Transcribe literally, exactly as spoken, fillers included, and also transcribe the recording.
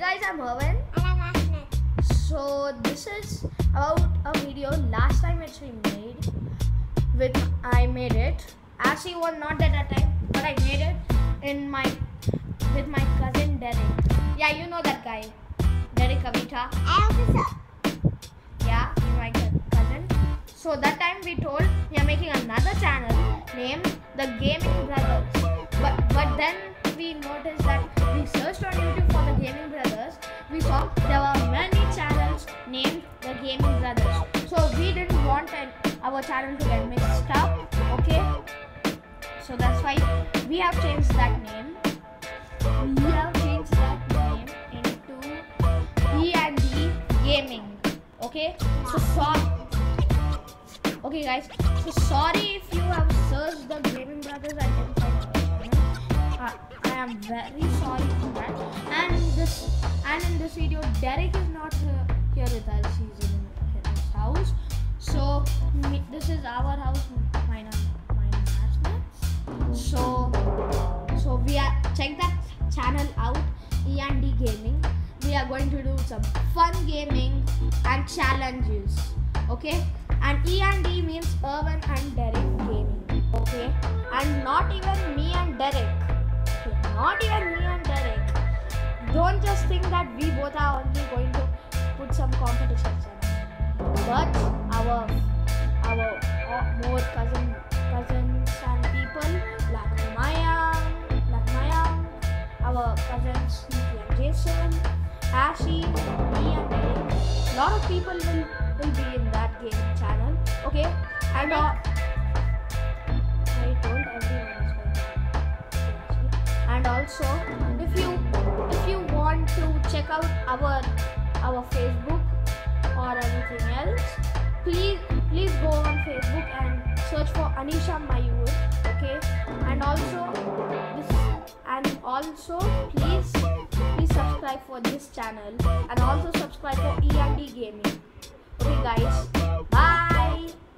guys, I'm Erwin. And I'm Ashnat. So this is about a video last time which we made. With I made it. Ashley was not there at that time, but I made it in my with my cousin Derek. Yeah, you know that guy, Derek Kavita. I officer. Yeah, he's my cousin. So that time we told we are making another channel named The Gaming Brothers. But but then we noticed that we searched on YouTube for The Gaming Brothers. We saw there were many channels named The Gaming Brothers. So we didn't want an, our channel to get mixed up. Okay. So that's why we have changed that name. We have changed that name into E and D Gaming. Okay. So sorry. Okay guys. So sorry if you have searched The Gaming Brothers and didn't find our channel. Uh, I am very sorry for that. And this and in this video, Derek is not uh, here with us. He's in his house. So me, this is our house. Mine and mine and Ashnat's. So so we are check that channel out. E and D Gaming. We are going to do some fun gaming and challenges. Okay. And E and D means Erwin and Derek Gaming. Okay. And not even me and Derek. Okay. Not even me and Derek. Don't just think that we both are only going to put some competitions on. But our our uh, more cousin cousins and people like Mayang, like Mayang, our cousins Nikki and Jason, Ashy, me and Derek. A lot of people will, will be in that gaming channel. Okay, and uh, I told everyone is going to. And also, if you if you want to check out our our Facebook or anything else, please please go on Facebook and search for Anisha Mayur. Okay, and also this and also please please subscribe for this channel and also subscribe for E and D Gaming. Okay guys, bye.